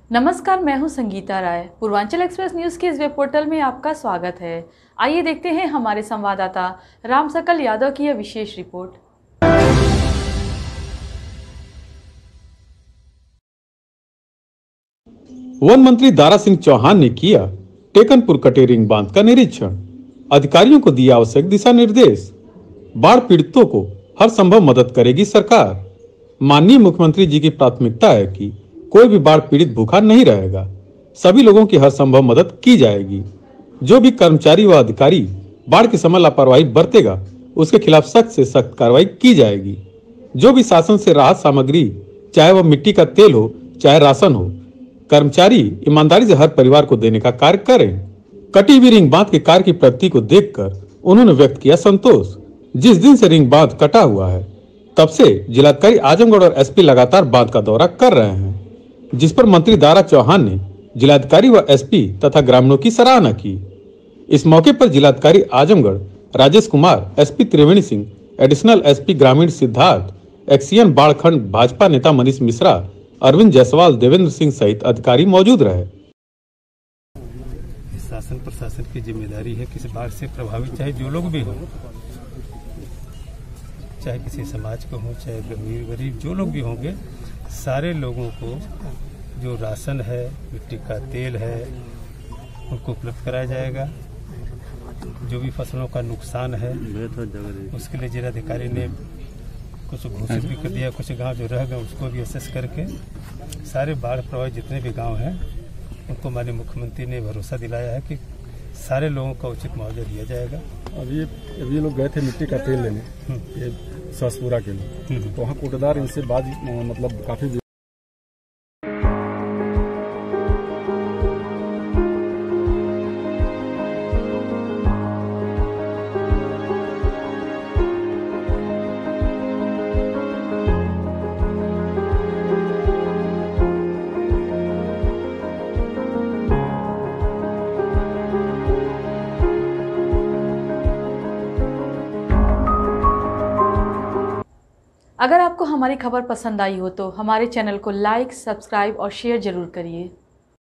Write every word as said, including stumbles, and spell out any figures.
नमस्कार, मैं हूं संगीता राय। पूर्वांचल एक्सप्रेस न्यूज़ के इस वेब पोर्टल में आपका स्वागत है। आइए देखते हैं हमारे संवाददाता राम सकल यादव की यह विशेष रिपोर्ट। वन मंत्री दारा सिंह चौहान ने किया टेकनपुर कटेरिंग बांध का निरीक्षण, अधिकारियों को दिया आवश्यक दिशा निर्देश। बाढ़ पीड़ितों को हर संभव मदद करेगी सरकार। माननीय मुख्यमंत्री जी की प्राथमिकता है कि कोई भी बाढ़ पीड़ित भूखा नहीं रहेगा। सभी लोगों की हर संभव मदद की जाएगी। जो भी कर्मचारी व अधिकारी बाढ़ के समय लापरवाही बरतेगा उसके खिलाफ सख्त से सख्त कार्रवाई की जाएगी। जो भी शासन से राहत सामग्री, चाहे वह मिट्टी का तेल हो चाहे राशन हो, कर्मचारी ईमानदारी से हर परिवार को देने का कार्य करें। कटी हुई रिंग बांध के कार्य की प्रगति को देखकर उन्होंने व्यक्त किया संतोष। जिस दिन से रिंग बांध कटा हुआ है तब से जिलाधिकारी आजमगढ़ और एसपी लगातार बांध का दौरा कर रहे हैं, जिस पर मंत्री दारा चौहान ने जिलाधिकारी व एसपी तथा ग्रामीणों की सराहना की। इस मौके पर जिलाधिकारी Azamgarh Rajesh Kumar, SP Triveni Singh, additional SP ग्रामीण सिद्धार्थ, एक्सियन बाढ़खंड भाजपा नेता मनीष मिश्रा, अरविंद जायसवाल, देवेंद्र सिंह सहित अधिकारी मौजूद रहे। शासन प्रशासन की जिम्मेदारी है किसी बाढ़ से प्रभावित चाहे जो लोग भी हों, चाहे किसी समाज को हो चाहे गरीब गरीब जो लोग भी होंगे, सारे लोगों को जो राशन है, मिट्टी का तेल है, उनको उपलब्ध कराया जाएगा। जो भी फसलों का नुकसान है उसके लिए जिलाधिकारी ने कुछ घोषित भी कर दिया। कुछ गांव जो रह गए उसको भी असेस करके सारे बाढ़ प्रभावित जितने भी गांव हैं उनको माननीय मुख्यमंत्री ने भरोसा दिलाया है कि सारे लोगों का उचित मुआवजा दिया जाएगा। अभी अभी लोग गए थे मिट्टी का तेल लेने, ये ससपुरा के लिए, तो वहाँ कोटेदार इनसे बात मतलब काफी अगर आपको हमारी खबर पसंद आई हो तो हमारे चैनल को लाइक, सब्सक्राइब और शेयर जरूर करिए।